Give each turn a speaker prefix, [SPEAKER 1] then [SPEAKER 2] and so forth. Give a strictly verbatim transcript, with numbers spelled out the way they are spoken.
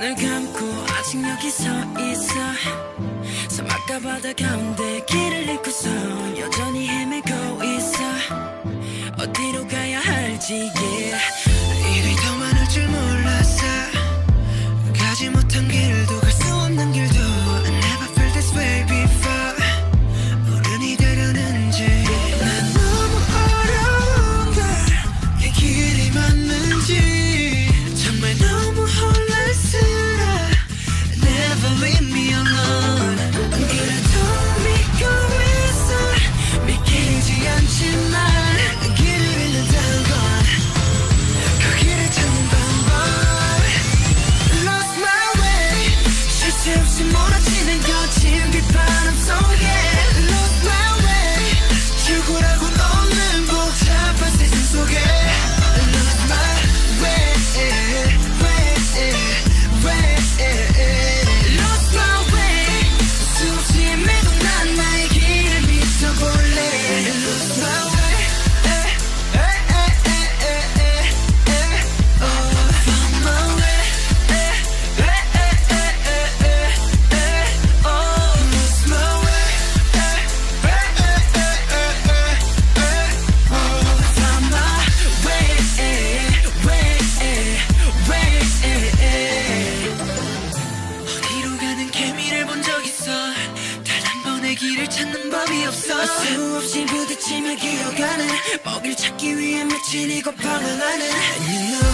[SPEAKER 1] 눈을 감고 아직 여기 서 있어. 사막과 바다 가운데 길을 잃고서 여전히 헤매고 있어. 어디로 가야 할지 yeah.
[SPEAKER 2] 일이 더 많을 줄 몰랐어. 가지 못한 길도 갈 수 없는 길도 I never felt this way before. 어른이 되려는지 난 너무 어려운 걸 이 길이 맞는지 정말 너무 혼란스러워. Never leave me alone. 그래도 믿고 있어. 믿기지 않지만 길을 잃는다는 건 그 길을 찾는 방법. Lost my way. 쉴 새 없이 몰아치는 거친 빗바람 속에 Lost my way. 출구라곤 없는 복잡한 세상 속에 Lost my way, way, way. Lost my way. 수없이 헤매도 난 나의 길을 믿어볼래. Lost my way. 길을 찾는 법이 없어.
[SPEAKER 1] 수없이 부딪히며 기어가는 먹이를 찾기 위해 며칠이고 방황하는
[SPEAKER 2] And you know